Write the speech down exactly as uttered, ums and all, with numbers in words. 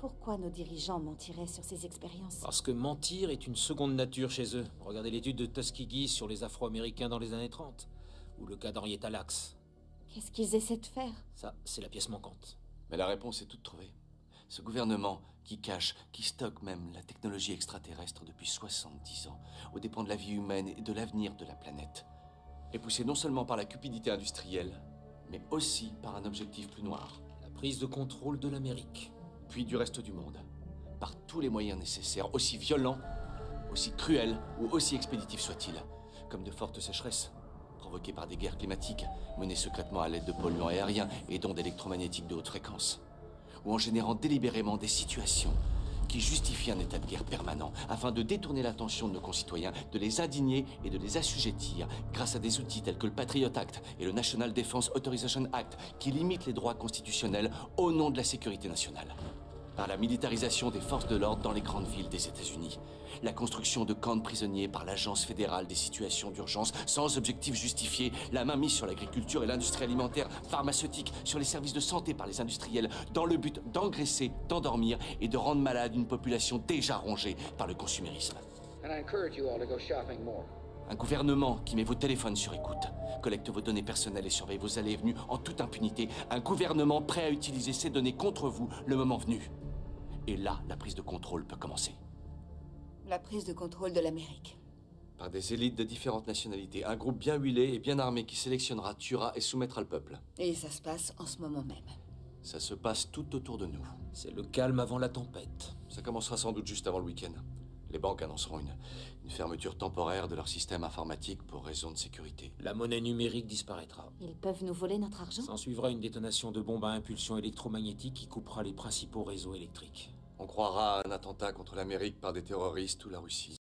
Pourquoi nos dirigeants mentiraient sur ces expériences? Parce que mentir est une seconde nature chez eux. Regardez l'étude de Tuskegee sur les Afro-Américains dans les années trente. Ou le cas d'Henrietta Lacks. Qu'est-ce qu'ils essaient de faire? Ça, c'est la pièce manquante. Mais la réponse est toute trouvée. Ce gouvernement qui cache, qui stocke même la technologie extraterrestre depuis soixante-dix ans, aux dépens de la vie humaine et de l'avenir de la planète, est poussé non seulement par la cupidité industrielle, mais aussi par un objectif plus noir. La prise de contrôle de l'Amérique. Puis du reste du monde, par tous les moyens nécessaires, aussi violents, aussi cruels ou aussi expéditifs soient-ils, comme de fortes sécheresses, provoquées par des guerres climatiques, menées secrètement à l'aide de polluants aériens et d'ondes électromagnétiques de haute fréquence, ou en générant délibérément des situations qui justifient un état de guerre permanent, afin de détourner l'attention de nos concitoyens, de les indigner et de les assujettir grâce à des outils tels que le Patriot Act et le National Defense Authorization Act, qui limitent les droits constitutionnels au nom de la sécurité nationale. Par la militarisation des forces de l'ordre dans les grandes villes des États-Unis, la construction de camps de prisonniers par l'Agence fédérale des situations d'urgence sans objectif justifié, la main mise sur l'agriculture et l'industrie alimentaire, pharmaceutique, sur les services de santé par les industriels, dans le but d'engraisser, d'endormir et de rendre malade une population déjà rongée par le consumérisme. Un gouvernement qui met vos téléphones sur écoute, collecte vos données personnelles et surveille vos allées et venues en toute impunité. Un gouvernement prêt à utiliser ces données contre vous le moment venu. Et là, la prise de contrôle peut commencer. La prise de contrôle de l'Amérique. Par des élites de différentes nationalités, un groupe bien huilé et bien armé qui sélectionnera, tuera et soumettra le peuple. Et ça se passe en ce moment même. Ça se passe tout autour de nous. C'est le calme avant la tempête. Ça commencera sans doute juste avant le week-end. Les banques annonceront une, une fermeture temporaire de leur système informatique pour raison de sécurité. La monnaie numérique disparaîtra. Ils peuvent nous voler notre argent? S'en suivra une détonation de bombes à impulsion électromagnétique qui coupera les principaux réseaux électriques. On croira à un attentat contre l'Amérique par des terroristes ou la Russie.